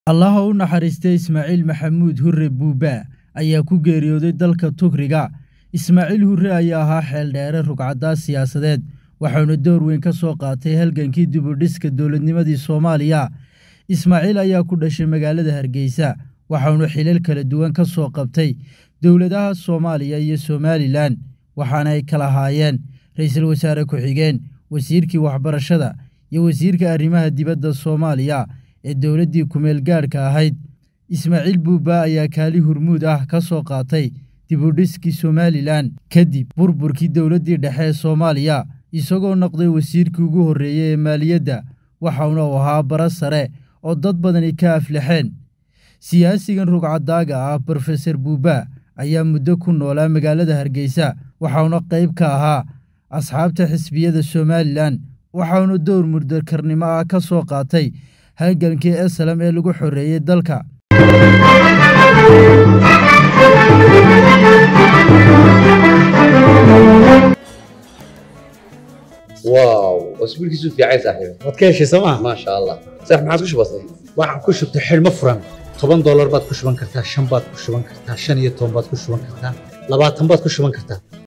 Allah ha u naxariistay Ismaaciil Maxamuud Hurre Buuba ayaa ku geeriyooday dalka Turkiga. Ismaaciil Hurre ayaa ahaa xeeldheere rugcadaas siyaasadeed waxaana door weyn ka soo qaatay halgankii dib u dhiska dowladnimadii Soomaaliya. Ismaaciil ayaa ku dhashay magaalada Hargeysa waxaana xilal kala duwan ka soo qabtay dowladaha Soomaaliya iyo Somaliland waxaana ay kala haayeen ra'iisul wasaare ku xigeen, wasiirkii waxbarashada iyo wasiirka arrimaha dibadda Soomaaliya ee dowladdii ku meel gaarka ahayd. Ismaaciil Buuba ayaa kaali hurmuud ah ka soo qaatay dib u dhiskii Somaliland kadib burburkii dowladdii dhexe ee Soomaaliya isagoo noqday wasiirkii ugu horreeyay ee maaliyadda waxaana uu ahaa bara sare oo dad badani ka aflaxeen. Siyaasigan rugcadaaga ah Professor Buuba ayaa muddo ku noolaa magaalada Hargeysa waxaana qayb ka ahaa asxaabta xisbiyada Somaliland waxaana door muddo-karnimo ah ka soo qaatay halgankii SLM ee lagu xoreeyay dalka. واو اسبوع كيسو في عايز صاحبي waad ka heshay sooma ما شاء الله صح ما عاد كش بسيط waxaan ku shubtay xilmo furan $10 baad ku shuban kartaa 5 baad ku shuban kartaa 15 baad ku shuban kartaa 20 baad ku shuban kartaa